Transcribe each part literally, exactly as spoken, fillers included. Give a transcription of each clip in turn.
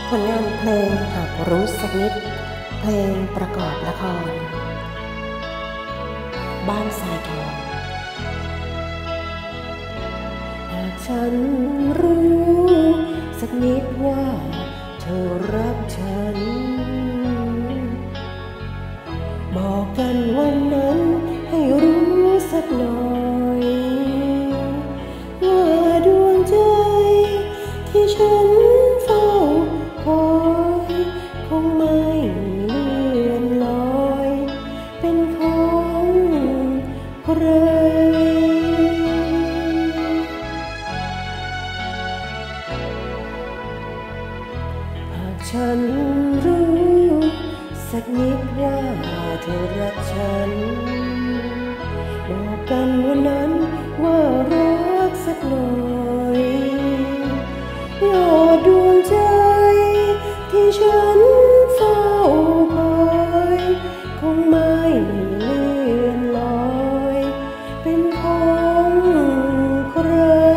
ผลงานเพลงหากรู้สักนิดเพลงประกอบละครบ้านทรายทองหากฉันรู้สักนิดว่าเธอรักฉันบอกกันวันนั้นให้รู้สักหน่อยว่าดวงใจที่ฉันเฝ้าคอยคงไม่เลื่อนลอยเป็นของใครหากฉันรู้สักนิดว่าเธอรักฉันบอกกันวันนั้นว่ารักสักหน่อยยอดดวงใจที่ฉันเฝ้าคอยคงไม่เลื่อนลอยเป็นของใคร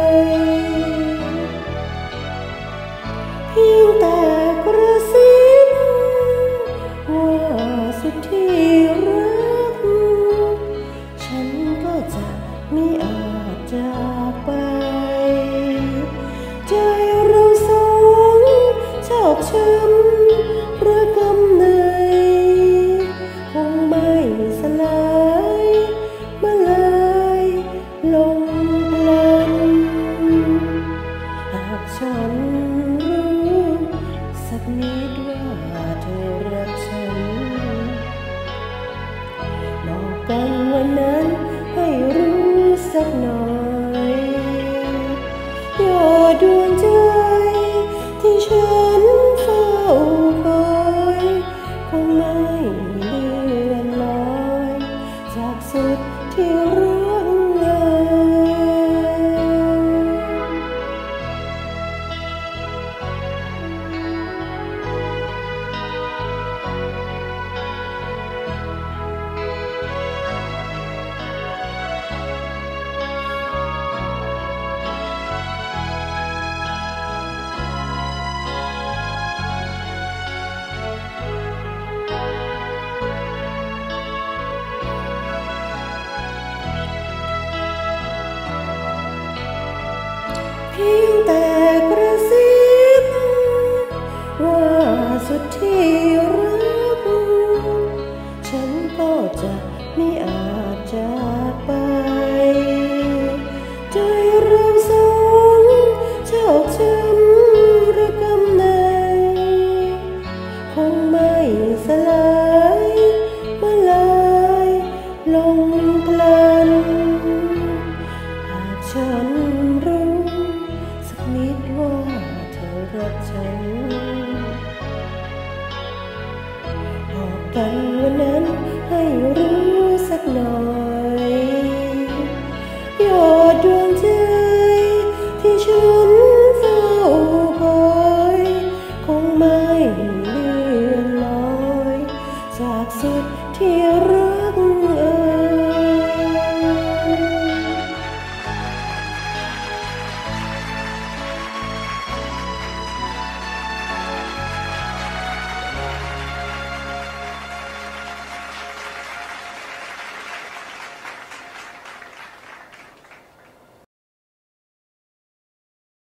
เพียงแต่กระซิบว่าสุดที่รักฉันก็จะไม่อาจจากไปใจเราสองชอกช้ำระกำในคงไม่สลายมาลายลงพลันหากฉันรู้สักนิดว่าเธอรักฉันบอกกันวันนั้นให้รู้สักหน่อยยอดดวงใจที่ฉันเฝ้าคอยคงไม่เลื่อนลอยจากสุดที่รักเงาเพียงแต่กระซิบว่าสุดที่